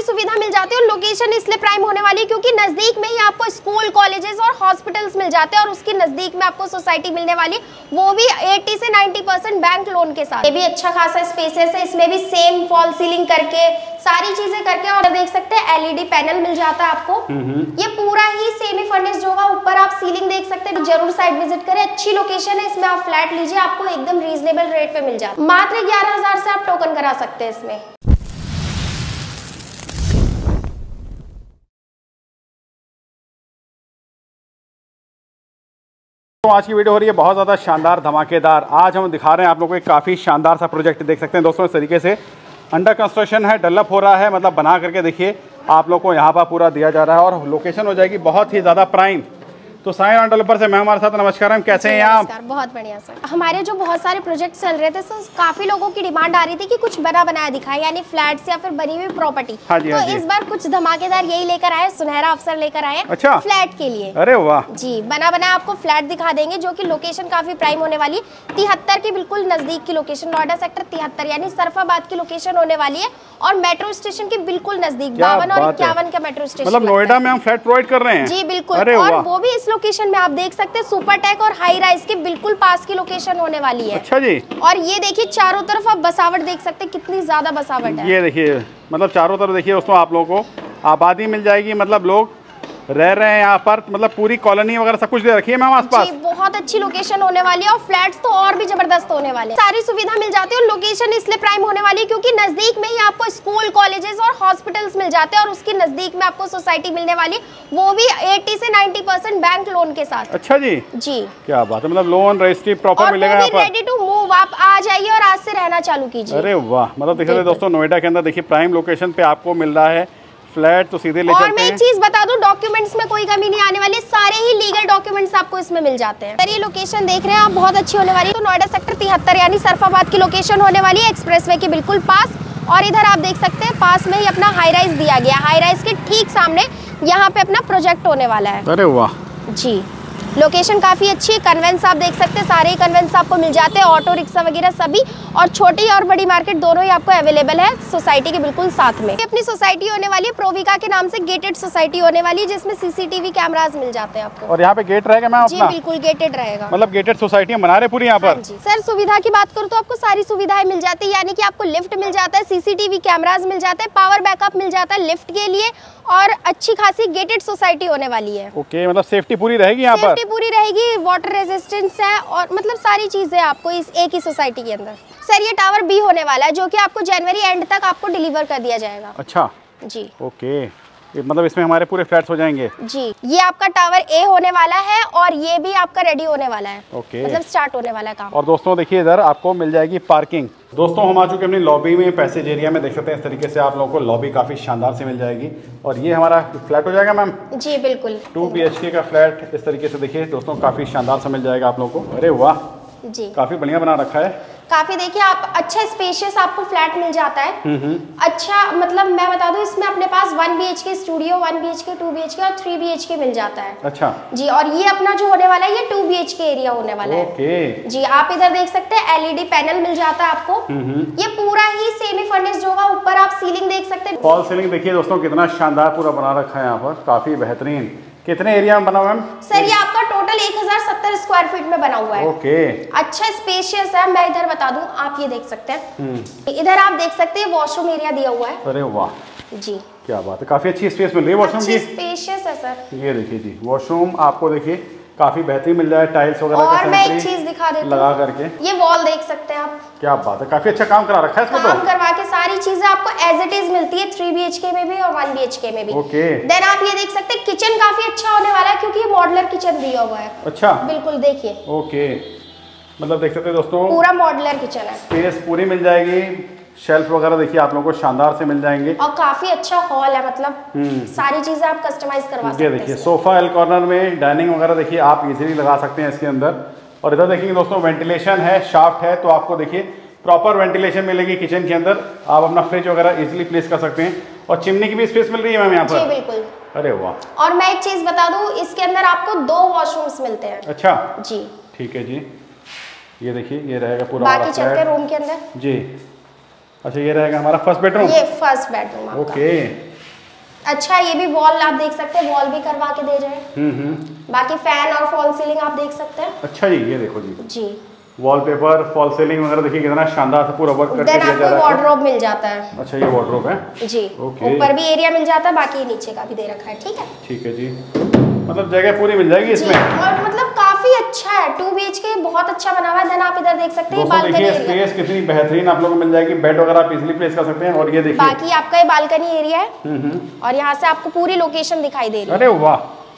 सुविधा मिल जाती है और लोकेशन इसलिए प्राइम होने वाली है क्योंकि नजदीक में ही आपको स्कूल, कॉलेजेस और हॉस्पिटल्स मिल जाते हैं और उसकी नजदीक में आपको सोसाइटी मिलने वाली है, वो भी 80 से 90% बैंक लोन के साथ। ये भी अच्छा खासा स्पेसेस है, इसमें भी सेम फॉल सीलिंग करके सारी चीजें करके, और देख सकते हैं एलईडी पैनल मिल जाता है आपको। ये पूरा ही सेमी फर्निश्ड होगा, ऊपर आप सीलिंग देख सकते हैं। जरूर साइट विजिट करें, अच्छी लोकेशन है, इसमें आप फ्लैट लीजिए, आपको एकदम रीजनेबल रेट पे मिल जाता है। मात्र 11,000 से आप टोकन करा सकते हैं इसमें। तो आज की वीडियो हो रही है बहुत ज़्यादा शानदार धमाकेदार। आज हम दिखा रहे हैं आप लोगों को एक काफ़ी शानदार सा प्रोजेक्ट। देख सकते हैं दोस्तों, इस तरीके से अंडर कंस्ट्रक्शन है, डेवलप हो रहा है, मतलब बना करके देखिए आप लोग को यहाँ पर पूरा दिया जा रहा है और लोकेशन हो जाएगी बहुत ही ज़्यादा प्राइम। तो साइन ऑन डेवलपर से मैं हमारे साथ, नमस्कार मैम, कैसे हैं आप? बहुत बढ़िया सर। हमारे जो बहुत सारे प्रोजेक्ट चल रहे थे सर, काफी लोगों की डिमांड आ रही थी कि कुछ बना बनाया दिखाए, यानी फ्लैट्स या फिर बनी हुई प्रॉपर्टी। हाँ जी, तो हाँ जी। इस बार कुछ धमाकेदार यही लेकर आए, सुनहरा अवसर लेकर आए। अच्छा, फ्लैट के लिए। अरे वाह जी, बना बनाया आपको फ्लैट दिखा देंगे, जो की लोकेशन काफी प्राइम होने वाली है। 73 के बिल्कुल नजदीक की लोकेशन, नोएडा सेक्टर 73 यानी सरफाबाद की लोकेशन होने वाली है और मेट्रो स्टेशन के बिल्कुल नजदीक 52 और 51 का मेट्रो स्टेशन। मतलब नोएडा में हम फ्लैट प्रोवाइड कर रहे हैं? जी बिल्कुल, और वो भी इस लोकेशन में आप देख सकते हैं, सुपर टेक और हाई राइज के बिल्कुल पास की लोकेशन होने वाली है। अच्छा जी। और ये देखिए चारों तरफ आप बसावट देख सकते हैं, कितनी ज्यादा बसावट है। ये देखिए, मतलब चारों तरफ देखिए दोस्तों, आप लोगों को आबादी मिल जाएगी, मतलब लोग रह रहे हैं यहाँ पर, मतलब पूरी कॉलोनी वगैरह सब कुछ दे रखी है मैम आसपास। जी, बहुत अच्छी लोकेशन होने वाली है और फ्लैट्स तो और भी जबरदस्त होने वाले हैं। सारी सुविधा मिल जाती है और लोकेशन इसलिए प्राइम होने वाली है क्योंकि नजदीक में ही आपको स्कूल, कॉलेजेस और हॉस्पिटल्स मिल जाते हैं और उसकी नजदीक में आपको सोसाइटी मिलने वाली है, वो भी 80 से 90% बैंक लोन के साथ। अच्छा जी, जी क्या बात है, मतलब लोन रजिस्ट्री प्रॉपर मिलेगा यहाँ पर। रेडी टू मूव, आप आ जाइए और आज से रहना चालू कीजिए। अरे वाह, मतलब देखिए दोस्तों, नोएडा के अंदर देखिए प्राइम लोकेशन पे आपको मिल रहा है फ्लैट, तो सीधे ले चलते हैं। और मैं एक चीज बता दूं, डॉक्यूमेंट्स में कोई कमी नहीं आने वाली, सारे ही लीगल डॉक्यूमेंट्स आपको इसमें मिल जाते हैं। सर ये लोकेशन देख रहे हैं आप, बहुत अच्छी होने वाली है। तो नोएडा सेक्टर 73 यानी सरफाबाद की लोकेशन होने वाली है, एक्सप्रेसवे के बिल्कुल पास। और इधर आप देख सकते हैं पास में ही अपना हाई राइज दिया गया, हाई राइज के ठीक सामने यहाँ पे अपना प्रोजेक्ट होने वाला है। अरे वाह जी, लोकेशन काफी अच्छी है। कन्वेंस आप देख सकते हैं, सारे ही कन्वेंस आपको मिल जाते हैं, ऑटो रिक्शा वगैरह सभी, और छोटी और बड़ी मार्केट दोनों ही आपको अवेलेबल है सोसाइटी के बिल्कुल साथ में। अपनी सोसाइटी होने वाली है प्रोविका के नाम से, गेटेड सोसाइटी होने वाली है, जिसमें सीसीटीवी कैमरास मिल जाते हैं आपको। और यहाँ पे गेट रहेगा मैम? जी बिल्कुल गेटेड रहेगा, मतलब गेटेड सोसाइटी बना रहे पूरी यहाँ पर। जी सर, सुविधा की बात करूँ तो आपको सारी सुविधाएं मिल जाती है, यानी कि आपको लिफ्ट मिल जाता है, सीसीटीवी कैमरास मिल जाते हैं, पावर बैकअप मिल जाता है लिफ्ट के लिए, और अच्छी खासी गेटेड सोसाइटी होने वाली है। ओके, मतलब सेफ्टी पूरी रहेगी यहाँ पर? सेफ्टी पूरी रहेगी, वाटर रेजिस्टेंस है, और मतलब सारी चीजें आपको इस एक ही सोसाइटी के अंदर। सर ये टावर बी होने वाला है, जो कि आपको जनवरी एंड तक आपको डिलीवर कर दिया जाएगा। अच्छा जी, ओके, मतलब इसमें हमारे पूरे फ्लैट्स हो जाएंगे? जी, ये आपका टावर ए होने वाला है और ये भी आपका रेडी होने वाला है। ओके, मतलब स्टार्ट होने वाला है काम। और दोस्तों देखिए, इधर आपको मिल जाएगी पार्किंग। दोस्तों हम आ चुके अपनी लॉबी में, पैसेज एरिया में। देख सकते हैं इस तरीके से आप लोगों को लॉबी काफ़ी शानदार से मिल जाएगी। और ये हमारा फ्लैट हो जाएगा मैम? जी बिल्कुल, 2 BHK का फ्लैट इस तरीके से देखिए दोस्तों, काफ़ी शानदार से मिल जाएगा आप लोगों को। अरे वाह जी, काफ़ी बढ़िया बना रखा है। काफी देखिए आप, अच्छा स्पेशियस आपको फ्लैट मिल जाता है। अच्छा, मतलब मैं बता दूं, इसमें अपने पास 1 BHK स्टूडियो, 1 BHK, 2 BHK और 3 BHK मिल जाता है। अच्छा जी, और ये अपना जो होने वाला है ये 2 BHK एरिया होने वाला है। ओके जी, आप इधर देख सकते हैं एलईडी पैनल मिल जाता है आपको। ये पूरा ही सेमी फर्निश्ड होगा, ऊपर आप सीलिंग देख सकते हैं। फॉल सीलिंग देखिए दोस्तों, कितना शानदार पूरा बना रखा है यहाँ पर, काफ़ी बेहतरीन। कितने एरिया में बना हुआ है? सर ये आपका टोटल 1070 स्क्वायर फीट में बना हुआ है। ओके, अच्छा स्पेशियस है। मैं इधर बता दूं, आप ये देख सकते हैं, इधर आप देख सकते हैं वॉशरूम एरिया दिया हुआ है। अरे वाह जी, क्या बात है, काफ़ी अच्छी स्पेस मिल रही है वॉशरूम की। स्पेशियस है सर। ये देखिए जी, वॉशरूम आपको देखिए काफ़ी बेहतरीन मिल जाए, टाइल्स वगैरह और मैं एक चीज दिखा देती हूँ, लगा करके। ये वॉल देख सकते हैं आप, क्या बात है, काफ़ी अच्छा काम करा रखा है इसमें। काम करवा के सारी चीजें आपको एज इट इज मिलती है, 3 BHK में भी और 1 BHK में भी। ओके, देन आप ये देख सकते हैं, किचन काफी अच्छा होने वाला है क्योंकि ये मॉडुलर किचन दिया हुआ है। अच्छा बिल्कुल, देखिए ओके, मतलब देख सकते हैं दोस्तों, पूरा मॉडुलर किचन है, स्पेस पूरी मिल जाएगी। शेल्फ वगैरह देखिए आप लोगों को शानदार से मिल जाएंगे, और काफी अच्छा हॉल है, मतलब सारी चीजें आप कस्टमाइज करवा सकते ये हैं। देखिए सोफा एल कॉर्नर में, डाइनिंग वगैरह देखिए आप इजीली लगा सकते हैं इसके अंदर। और इधर देखिए दोस्तों, वेंटिलेशन है, शाफ्ट है, तो आपको देखिए प्रॉपर वेंटिलेशन मिलेगी किचन के अंदर। आप अपना फ्रिज वगैरह इजीली प्लेस कर सकते हैं, और चिमनी की भी स्पेस मिल रही है मैम यहाँ पर। जी बिल्कुल। अरे वाह, और मैं एक चीज बता दूं, इसके अंदर आपको 2 वॉशरूम्स मिलते हैं। अच्छा जी, ठीक है जी, ये देखिए ये रहेगा पूरा बाकी चलते हैं रूम के अंदर। जी। अच्छा, ये रहेगा हमारा फर्स्ट बेडरूम। ये फर्स्ट बेडरूम आपका। ओके, अच्छा, ये भी वॉल आप देख सकते हैं, वॉल भी करवा के दे रहे हैं। बाकी फैन और फॉल सीलिंग आप देख सकते हैं। अच्छा जी, ये देखो जी जी, वॉलपेपर, फॉल सीलिंग वगैरह देखिए कितना शानदार से पूरा वर्क करके दिया जा रहा है। वार्डरोब मिल जाता है। अच्छा, ये वार्डरोब है जी, ओके। ऊपर भी एरिया मिल जाता है, बाकी नीचे का भी दे रखा है। ठीक है, ठीक है जी, मतलब जगह पूरी मिल जाएगी इसमें। और मतलब काफी अच्छा है, 2 BHK बहुत अच्छा बना हुआ है। देन आप इधर देख सकते हैं बालकनी देखिए एरिया, स्पेस कितनी बेहतरीन आप लोगों को मिल जाएगी। बेड वगैरह आप इजीली प्लेस कर सकते हैं। और ये देखिए बाकी आपका ये बालकनी एरिया है और यहाँ से आपको पूरी लोकेशन दिखाई दे रही है। अरे वाह,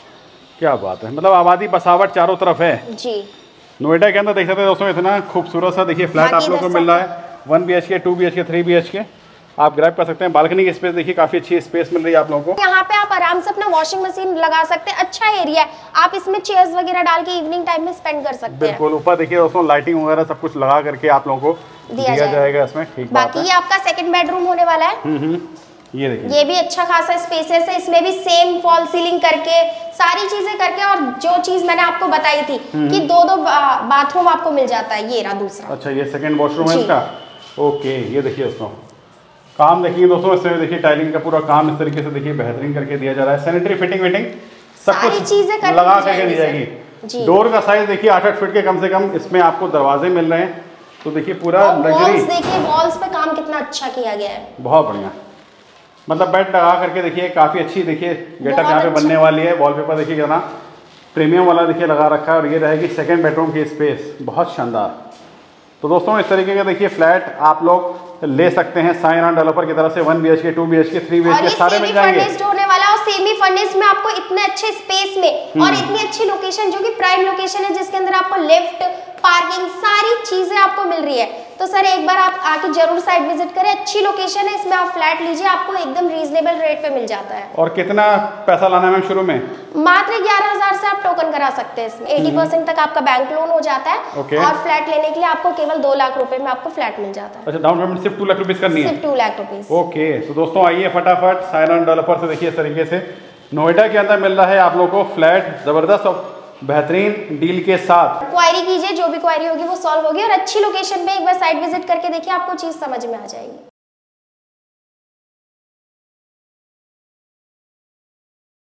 क्या बात है, मतलब आबादी बसावट चारों तरफ है जी। नोएडा के अंदर। देख सकते हैं दोस्तों इतना खूबसूरत सा देखिए फ्लैट आप लोगों को मिल रहा है। 1 BHK, 2 BHK, 3 BHK आप ग्रैब कर सकते हैं। बालकनी की स्पेस देखिए, काफी अच्छी स्पेस मिल रही है आप लोगों को। यहाँ पे आप आराम से अपना वॉशिंग मशीन लगा सकते हैं। अच्छा एरिया है, आप इसमें चेयर्स वगैरह डाल के इवनिंग टाइम में स्पेंड कर सकते हैं। बिल्कुल, ऊपर देखिए दोस्तों लाइटिंग वगैरह सब कुछ लगा करके आप लोगों को दिया जाएगा इसमें। ठीक बात है। बाकी ये आपका सेकंड बेडरूम होने वाला है। ये देखिए, ये भी अच्छा खासा स्पेसेस है। इसमें भी सेम फॉल सीलिंग करके सारी चीजें करके, और जो चीज मैंने आपको बताई थी कि 2-2 बाथरूम आपको मिल जाता है। ये रहा दूसरा। अच्छा, ये सेकंड वॉशरूम है इसका। ओके, ये देखिए दोस्तों काम देखिए दोस्तों, इसमें देखिए टाइलिंग का पूरा काम इस तरीके से देखिए बेहतरीन करके दिया जा रहा है। सैनिटरी फिटिंग विटिंग सब कुछ चीजें लगा करके दी जाएगी। डोर का साइज देखिए 8-8 फीट के कम से कम इसमें आपको दरवाजे मिल रहे हैं। तो देखिए पूरा लग्जरी, देखिए वॉल्स पे काम कितना अच्छा किया गया है, बहुत बढ़िया। मतलब बेड लगा करके देखिए काफी अच्छी देखिए गेटअप यहाँ पे बनने वाली है। वॉलपेपर देखिए कितना प्रीमियम वाला देखिए लगा रखा है। और ये रहेगी सेकंड बेडरूम की स्पेस, बहुत शानदार। तो दोस्तों इस तरीके का देखिए फ्लैट आप लोग ले सकते हैं साइन ऑन डेवलपर की तरफ से। 1 BHK, 2 BHK, 3 BHK सारे मिल जाएंगे। फर्निश्ड होने वाला और सेमी फर्निश्ड में आपको इतने अच्छे स्पेस में और इतनी अच्छी लोकेशन, जो कि प्राइम लोकेशन है, जिसके अंदर आपको लिफ्ट, पार्किंग सारी चीजें आपको मिल रही है। तो सर एक बार आप आके जरूर साइट विजिट करें। अच्छी लोकेशन है, इसमें आप फ्लैट लीजिए, आपको एकदम रीजनेबल रेट पे मिल जाता है। और कितना पैसा लाना है मैम शुरू में? मात्र 11,000 से आप टोकन करा सकते हैं। इसमें 80% तक आपका बैंक लोन हो जाता है। और फ्लैट लेने के लिए आपको केवल 2 लाख रुपए में आपको फ्लैट मिल जाता है। अच्छा, डाउन पेमेंट सिर्फ 2 लाख रुपीज करनी है? सिर्फ 2 लाख रुपीज। ओके, तो दोस्तों आइए फटाफट साइन ऑन डेवलपर से देखिए इस तरीके से नोएडा के अंदर मिल रहा है आप लोगों को फ्लैट जबरदस्त और बेहतरीन डील के साथ। क्वारी कीजिए, जो भी क्वारी होगी वो सॉल्व होगी। और अच्छी लोकेशन पे एक बार साइट विजिट करके देखिए, आपको चीज समझ में आ जाएगी।